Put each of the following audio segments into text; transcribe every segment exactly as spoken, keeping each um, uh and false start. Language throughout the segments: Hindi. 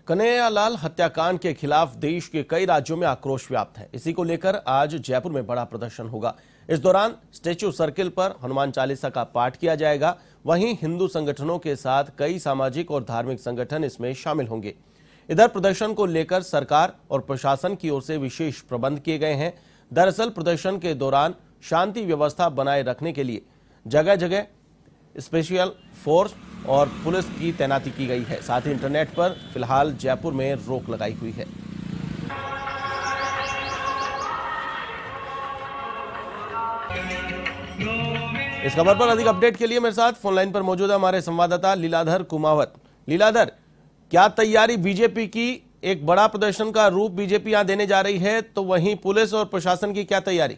कन्हैयालाल हत्याकांड के खिलाफ देश के कई राज्यों में आक्रोश व्याप्त है। इसी को लेकर आज जयपुर में बड़ा प्रदर्शन होगा। इस दौरान स्टैच्यू सर्किल पर हनुमान चालीसा का पाठ किया जाएगा। वहीं हिंदू संगठनों के साथ कई सामाजिक और धार्मिक संगठन इसमें शामिल होंगे। इधर प्रदर्शन को लेकर सरकार और प्रशासन की ओर से विशेष प्रबंध किए गए हैं। दरअसल प्रदर्शन के दौरान शांति व्यवस्था बनाए रखने के लिए जगह जगह स्पेशल फोर्स और पुलिस की तैनाती की गई है। साथ ही इंटरनेट पर फिलहाल जयपुर में रोक लगाई हुई है। इस खबर पर अधिक अपडेट के लिए मेरे साथ फोन लाइन पर मौजूद है हमारे संवाददाता लीलाधर कुमावत। लीलाधर, क्या तैयारी बीजेपी की? एक बड़ा प्रदर्शन का रूप बीजेपी यहां देने जा रही है, तो वहीं पुलिस और प्रशासन की क्या तैयारी?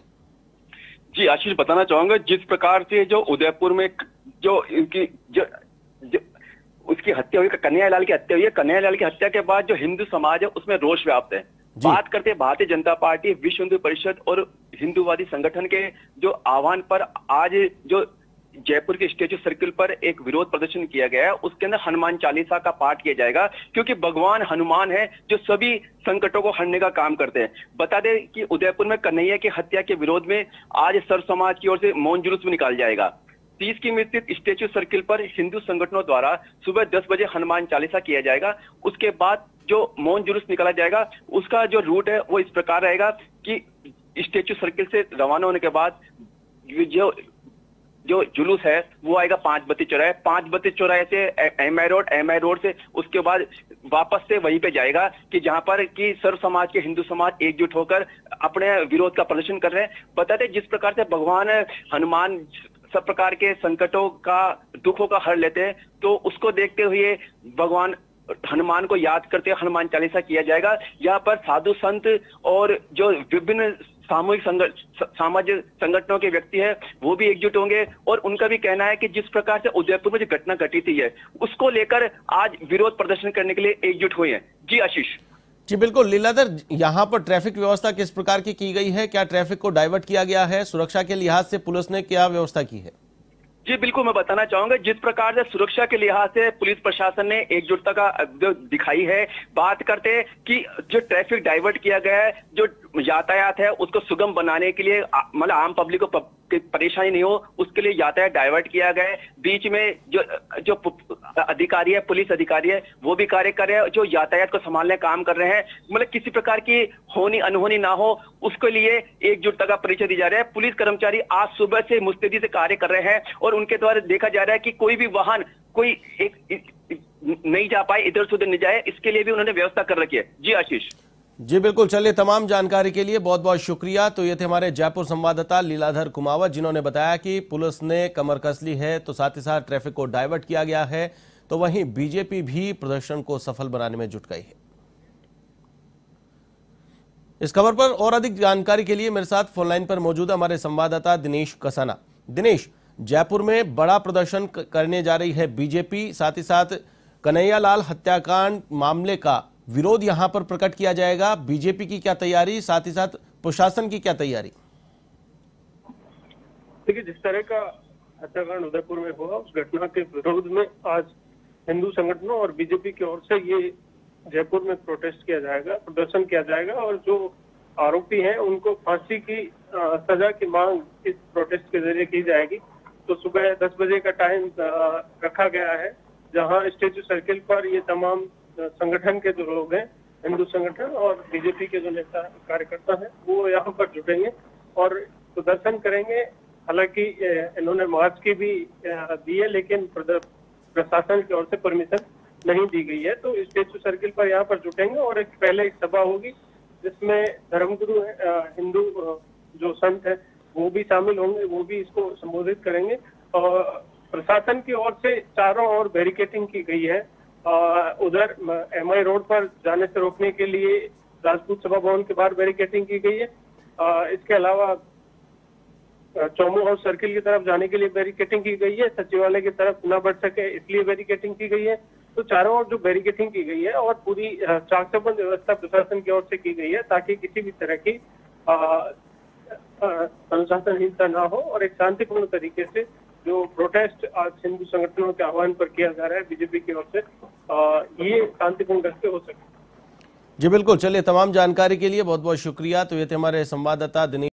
जी आशीष, बताना चाहूंगा जिस प्रकार से जो उदयपुर में जो इनकी जो, जो उसकी हत्या हुई, कन्हैयालाल की हत्या हुई है, कन्हैयालाल की हत्या के बाद जो हिंदू समाज है उसमें रोष व्याप्त है। बात करते हैं भारतीय जनता पार्टी, विश्व हिंदू परिषद और हिंदूवादी संगठन के जो आह्वान पर आज जो जयपुर के स्टैच्यू सर्किल पर एक विरोध प्रदर्शन किया गया है, उसके अंदर हनुमान चालीसा का पाठ किया जाएगा, क्योंकि भगवान हनुमान है जो सभी संकटों को हरने का काम करते हैं। बता दें कि उदयपुर में कन्हैया की हत्या के विरोध में आज सर्व समाज की ओर से मौन जुलूस भी निकाला जाएगा। तीस की स्थित स्टैच्यू सर्किल पर हिंदू संगठनों द्वारा सुबह दस बजे हनुमान चालीसा किया जाएगा। उसके बाद जो मौन जुलूस निकाला जाएगा, उसका जो रूट है वो इस प्रकार रहेगा कि स्टैच्यू सर्किल से रवाना होने के बाद जो जो जुलूस है वो आएगा पांच बत्ती चौराहे, पांच बत्ती चौराहे से M I road, M I road से उसके बाद वापस से वहीं पे जाएगा कि जहां पर कि सर्व समाज के हिंदू समाज एकजुट होकर अपने विरोध का प्रदर्शन कर रहे हैं। बताते जिस प्रकार से भगवान हनुमान सब प्रकार के संकटों का, दुखों का हर लेते हैं, तो उसको देखते हुए भगवान हनुमान को याद करते हुए हनुमान चालीसा किया जाएगा। यहाँ पर साधु संत और जो विभिन्न सामूहिक सामाजिक संगठनों के व्यक्ति हैं वो भी एकजुट होंगे और उनका भी कहना है कि जिस प्रकार से उदयपुर में जो घटना घटी थी है उसको लेकर आज विरोध प्रदर्शन करने के लिए एकजुट हुए हैं। जी आशीष। जी बिल्कुल लीलाधर, यहाँ पर ट्रैफिक व्यवस्था किस प्रकार की की गई है? क्या ट्रैफिक को डाइवर्ट किया गया है? सुरक्षा के लिहाज से पुलिस ने क्या व्यवस्था की है? जी बिल्कुल, मैं बताना चाहूंगा जिस प्रकार से सुरक्षा के लिहाज से पुलिस प्रशासन ने एकजुटता का जो दिखाई है। बात करते हैं कि जो ट्रैफिक डाइवर्ट किया गया है, जो यातायात है उसको सुगम बनाने के लिए, मतलब आम पब्लिक को परेशानी नहीं हो उसके लिए यातायात डाइवर्ट किया गया है। बीच में जो जो अधिकारी है, पुलिस अधिकारी है, वो भी कार्य कर रहे हैं, जो यातायात को संभालने काम कर रहे हैं। मतलब किसी प्रकार की होनी अनहोनी ना हो उसके लिए एकजुटता का परिचय दी जा रहा है। पुलिस कर्मचारी आज सुबह से मुस्तैदी से कार्य कर रहे हैं और उनके द्वारा देखा जा रहा है कि कोई भी वाहन कोई एक, एक, नहीं जा पाए, इधर से उधर नहीं जाए, इसके लिए भी उन्होंने व्यवस्था कर रखी है। जी आशीष। जी बिल्कुल, चलिए तमाम जानकारी के लिए बहुत बहुत शुक्रिया। तो ये थे हमारे जयपुर संवाददाता लीलाधर कुमावत, जिन्होंने बताया कि पुलिस ने कमर कस ली है, तो साथ ही साथ ट्रैफिक को डाइवर्ट किया गया है, तो वहीं बीजेपी भी प्रदर्शन को सफल बनाने में जुट गई है। इस खबर पर और अधिक जानकारी के लिए मेरे साथ फोन लाइन पर मौजूद है हमारे संवाददाता दिनेश कसाना। दिनेश, जयपुर में बड़ा प्रदर्शन करने जा रही है बीजेपी, साथ ही साथ कन्हैयालाल हत्याकांड मामले का विरोध यहां पर प्रकट किया जाएगा। बीजेपी की क्या तैयारी, साथ ही साथ प्रशासन की क्या तैयारी? देखिए, जिस तरह का हत्याकांड उदयपुर में हुआ उस घटना के विरोध में आज हिंदू संगठनों और बीजेपी की ओर से ये जयपुर में प्रोटेस्ट किया जाएगा, प्रदर्शन किया जाएगा और जो आरोपी हैं उनको फांसी की सजा की मांग इस प्रोटेस्ट के जरिए की जाएगी। तो सुबह दस बजे का टाइम रखा गया है, जहां स्टैच्यू सर्किल पर ये तमाम संगठन के जो लोग हैं, हिंदू संगठन और बीजेपी के जो नेता कार्यकर्ता हैं, वो यहाँ पर जुटेंगे और प्रदर्शन करेंगे। हालांकि इन्होंने मार्च की भी दी है, लेकिन प्रशासन की ओर से परमिशन नहीं दी गई है। तो स्टैच्यू सर्किल पर यहाँ पर जुटेंगे और एक पहले एक सभा होगी जिसमें धर्मगुरु हिंदू जो संत है वो भी शामिल होंगे, वो भी इसको संबोधित करेंगे। और प्रशासन की ओर से चारों ओर बैरिकेटिंग की गई है। उधर एम आई रोड पर जाने से रोकने के लिए राजपूत सभा भवन के बाहर बैरिकेटिंग की गई है। इसके अलावा चौमू हाउस सर्किल की तरफ जाने के लिए बैरिकेटिंग की गई है, सचिवालय की तरफ न बढ़ सके इसलिए बैरिकेटिंग की गई है। तो चारों ओर जो बैरिकेटिंग की गई है और पूरी चाक चौबंद व्यवस्था प्रशासन की ओर से की गई है ताकि किसी भी तरह की अनुशासनहीनता ना हो और एक शांतिपूर्ण तरीके से जो प्रोटेस्ट आज हिंदू संगठनों के आह्वान पर किया जा रहा है बीजेपी की ओर से, ये शांतिपूर्ण ढंग से हो सके। जी बिल्कुल, चलिए तमाम जानकारी के लिए बहुत बहुत शुक्रिया। तो ये थे हमारे संवाददाता दिनेश